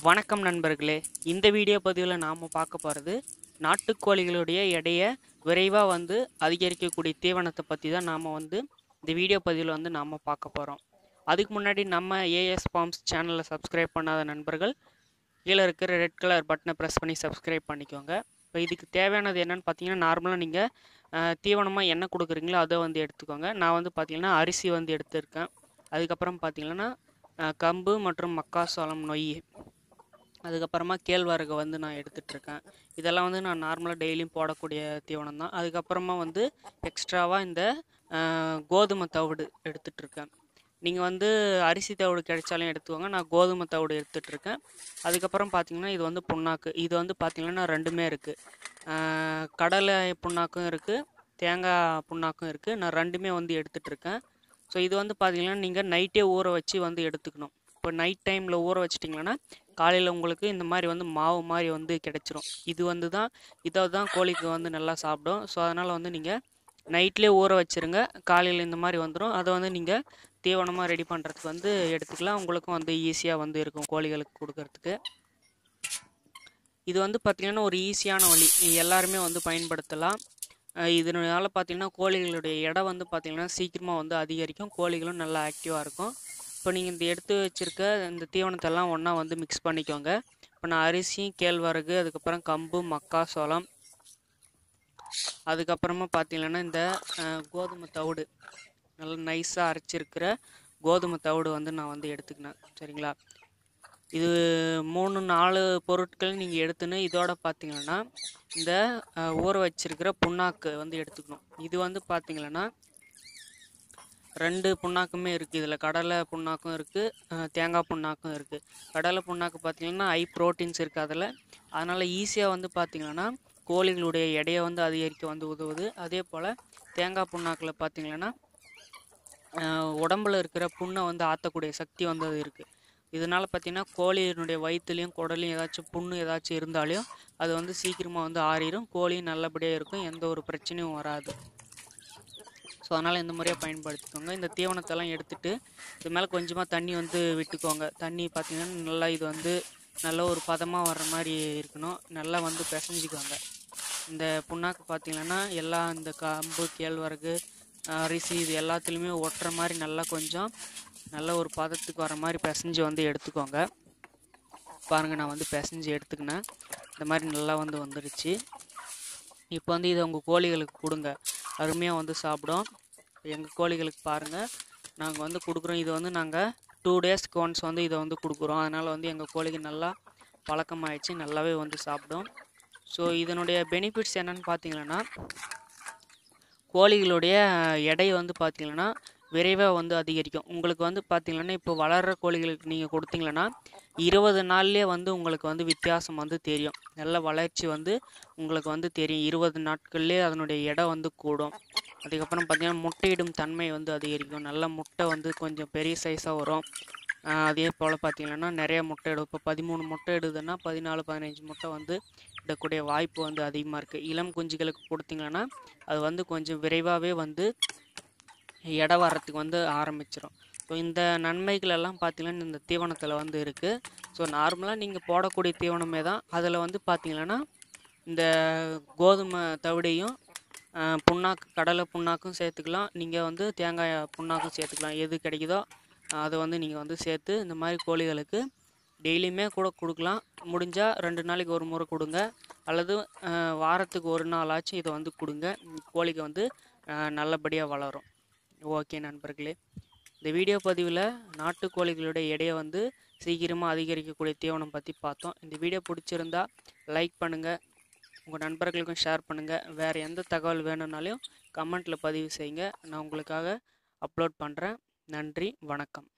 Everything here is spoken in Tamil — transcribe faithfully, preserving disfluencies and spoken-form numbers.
வணக்கம் நண்பர்களே, இந்த வீடியோ பதிவில் நாம் பார்க்க போகிறது நாட்டுக்கோழிகளுடைய எடையை விரைவாக வந்து அதிகரிக்கக்கூடிய தீவனத்தை பற்றி தான் நாம் வந்து இந்த வீடியோ பதிவில் வந்து நாம் பார்க்க போகிறோம். அதுக்கு முன்னாடி நம்ம ஏஎஸ் ஃபார்ம்ஸ் சேனலை சப்ஸ்கிரைப் பண்ணாத நண்பர்கள் கீழே இருக்கிற ரெட் கலர் பட்டனை ப்ரெஸ் பண்ணி சப்ஸ்கிரைப் பண்ணிக்கோங்க. இப்போ இதுக்கு தேவையானது என்னென்னு பார்த்தீங்கன்னா, நார்மலாக நீங்கள் தீவனமாக என்ன கொடுக்குறீங்களோ அதை வந்து எடுத்துக்கோங்க. நான் வந்து பார்த்திங்கன்னா அரிசி வந்து எடுத்துருக்கேன். அதுக்கப்புறம் பார்த்திங்கன்னா கம்பு மற்றும் மக்காசோளம் நொய், அதுக்கப்புறமா கேழ்வரகு வந்து நான் எடுத்துகிட்ருக்கேன். இதெல்லாம் வந்து நான் நார்மலாக டெய்லியும் போடக்கூடிய தீவனம் தான். அதுக்கப்புறமா வந்து எக்ஸ்ட்ராவாக இந்த கோதுமை தவிடு எடுத்துகிட்ருக்கேன். நீங்கள் வந்து அரிசி தவிடு கிடைச்சாலும் எடுத்துக்கோங்க, நான் கோதுமை தவிடு எடுத்துகிட்ருக்கேன். அதுக்கப்புறம் பார்த்திங்கன்னா இது வந்து புண்ணாக்கு. இது வந்து பார்த்திங்கன்னா ரெண்டுமே இருக்குது. கடலை புண்ணாக்கும் இருக்குது, தேங்காய் புண்ணாக்கும் இருக்குது. நான் ரெண்டுமே வந்து எடுத்துகிட்ருக்கேன். ஸோ இது வந்து பார்த்திங்கன்னா நீங்கள் நைட்டே ஊற வச்சு வந்து எடுத்துக்கணும். இப்போ நைட் டைமில் ஊற வச்சிட்டிங்கன்னா காலையில் உங்களுக்கு இந்த மாதிரி வந்து மாவு மாதிரி வந்து கிடச்சிரும். இது வந்து தான் இதை தான் கோழிக்கு வந்து நல்லா சாப்பிடும். ஸோ அதனால் வந்து நீங்கள் நைட்லேயே ஊற வச்சுருங்க, காலையில் இந்த மாதிரி வந்துடும். அதை வந்து நீங்கள் தீவனமாக ரெடி பண்ணுறதுக்கு வந்து எடுத்துக்கலாம். உங்களுக்கும் வந்து ஈஸியாக வந்து இருக்கும் கோழிகளுக்கு கொடுக்கறதுக்கு. இது வந்து பார்த்திங்கன்னா ஒரு ஈஸியான வழி, எல்லாருமே வந்து பயன்படுத்தலாம். இதனால பார்த்திங்கன்னா கோழிகளுடைய எடை வந்து பார்த்திங்கன்னா சீக்கிரமாக வந்து அதிகரிக்கும், கோழிகளும் நல்லா ஆக்டிவாக இருக்கும். இப்போ நீங்கள் இந்த எடுத்து வச்சுருக்க இந்த தீவனத்தெல்லாம் ஒன்றா வந்து மிக்ஸ் பண்ணிக்கோங்க. இப்போ நான் அரிசி, கேழ்வரகு, அதுக்கப்புறம் கம்பு, மக்காசோளம், அதுக்கப்புறமா பார்த்திங்கன்னா இந்த கோதுமை தவிடு, நல்லா நைஸாக அரைச்சிருக்கிற கோதுமை தவிடு வந்து நான் வந்து எடுத்துக்கினேன். சரிங்களா? இது மூணு நாலு பொருட்கள் நீங்கள் எடுத்துன்னு இதோட பார்த்திங்கன்னா இந்த ஊற வச்சிருக்கிற புண்ணாக்கு வந்து எடுத்துக்கணும். இது வந்து பார்த்திங்கன்னா ரெண்டு புண்ணாக்குமே இருக்குது. இதில் கடலை புண்ணாக்கும் இருக்குது, தேங்காய் புண்ணாக்கும் இருக்குது. கடலை புண்ணாக்கு பார்த்திங்கன்னா ஹை ப்ரோட்டீன்ஸ் இருக்குது அதில். அதனால் ஈஸியாக வந்து பார்த்திங்கன்னா கோழிகளுடைய எடையை வந்து அதிகரிக்க வந்து உதவுது. அதே போல் தேங்காய் புண்ணாக்கில் பார்த்திங்கன்னா உடம்பில் இருக்கிற புண்ணை வந்து ஆற்றக்கூடிய சக்தி வந்து அது இருக்குது. இதனால் பார்த்திங்கன்னா கோழியினுடைய வயிற்றுலையும் குடலையும் ஏதாச்சும் புண்ணு ஏதாச்சும் இருந்தாலையும் அது வந்து சீக்கிரமாக வந்து ஆறிடும். கோழியும் நல்லபடியாக இருக்கும், எந்த ஒரு பிரச்சனையும் வராது. ஸோ அதனால் இந்த முறையாக பயன்படுத்திக்கோங்க. இந்த தீவனத்தெல்லாம் எடுத்துகிட்டு இது மேலே கொஞ்சமாக தண்ணி வந்து விட்டுக்கோங்க. தண்ணி பார்த்திங்கன்னா நல்லா இது வந்து நல்ல ஒரு பதமாக வர்ற மாதிரி இருக்கணும். நல்லா வந்து பிசைஞ்சிக்கோங்க. இந்த புண்ணாக்கு பார்த்திங்கன்னா எல்லா இந்த கம்பு, கேழ்வரகு, அரிசி இது எல்லாத்துலேயுமே ஒட்டுற மாதிரி நல்லா கொஞ்சம் நல்ல ஒரு பதத்துக்கு வர மாதிரி பிசைஞ்சு வந்து எடுத்துக்கோங்க. பாருங்கள், நான் வந்து பிசைஞ்சு எடுத்துக்கினேன். இந்த மாதிரி நல்லா வந்து வந்துடுச்சு. இப்போ வந்து இதை உங்கள் கோழிகளுக்கு கொடுங்க, அருமையாக வந்து சாப்பிடும். எங்கள் கோழிகளுக்கு பாருங்கள் நாங்கள் வந்து கொடுக்குறோம். இது வந்து நாங்கள் டூ டேஸ்க்கு ஒன்ஸ் வந்து இதை வந்து கொடுக்குறோம். அதனால் வந்து எங்கள் கோழிக்கு நல்லா பழக்கமாகிடுச்சு, நல்லாவே வந்து சாப்பிடும். ஸோ இதனுடைய பெனிஃபிட்ஸ் என்னென்னு பார்த்தீங்கன்னா, கோழிகளுடைய எடை வந்து பார்த்திங்கன்னா விரைவாக வந்து அதிகரிக்கும். உங்களுக்கு வந்து பார்த்திங்கன்னா இப்போ வளர்கிற கோழிகளுக்கு நீங்கள் கொடுத்தீங்கன்னா இருபது நாள்லேயே வந்து உங்களுக்கு வந்து வித்தியாசம் வந்து தெரியும். நல்ல வளர்ச்சி வந்து உங்களுக்கு வந்து தெரியும். இருபது நாட்கள்லேயே அதனுடைய எடை வந்து கூடும். அதுக்கப்புறம் பார்த்திங்கன்னா முட்டையிடும் தன்மை வந்து அதிகரிக்கும். நல்ல முட்டை வந்து கொஞ்சம் பெரிய சைஸாக வரும். அதே போல் பார்த்திங்கன்னா நிறைய முட்டை இடும். இப்போ பதிமூணு முட்டை இடுதுன்னா பதினாலு பதினஞ்சு முட்டை வந்து இடக்கூடிய வாய்ப்பு வந்து அதிகமாக இருக்குது. இளம் குஞ்சுகளுக்கு கொடுத்திங்கன்னா அது வந்து கொஞ்சம் விரைவாகவே வந்து எடை வர்றதுக்கு வந்து ஆரம்பிச்சிடும். ஸோ இந்த நன்மைகள் எல்லாம் பார்த்திங்கன்னா இந்த தீவனத்தில் வந்து இருக்குது. ஸோ நார்மலாக நீங்கள் போடக்கூடிய தீவனமே தான். அதில் வந்து பார்த்திங்கன்னா இந்த கோதுமை தவிடையும் புண்ணாக்கு, கடலை புண்ணாக்கும் சேர்த்துக்கலாம். நீங்கள் வந்து தேங்காய் புண்ணாக்கும் சேர்த்துக்கலாம். எது கிடைக்குதோ அதை வந்து நீங்கள் வந்து சேர்த்து இந்த மாதிரி கோழிகளுக்கு டெய்லியுமே கூட கொடுக்கலாம். முடிஞ்சால் ரெண்டு நாளைக்கு ஒரு முறை கொடுங்க, அல்லது வாரத்துக்கு ஒரு நாளாச்சும் இதை வந்து கொடுங்க. கோழிக்கு வந்து நல்லபடியாக வளரும். ஓகே நண்பர்களே, இந்த வீடியோ பதிவில் நாட்டுக்கோழிகளுடைய எடையை வந்து சீக்கிரமாக அதிகரிக்கக்கூடிய தீவனம் பற்றி பார்த்தோம். இந்த வீடியோ பிடிச்சிருந்தா லைக் பண்ணுங்கள், உங்கள் நண்பர்களுக்கும் ஷேர் பண்ணுங்கள். வேறு எந்த தகவல் வேணும்னாலையும் கமெண்ட்டில் பதிவு செய்யுங்க, நான் உங்களுக்காக அப்லோட் பண்ணுறேன். நன்றி, வணக்கம்.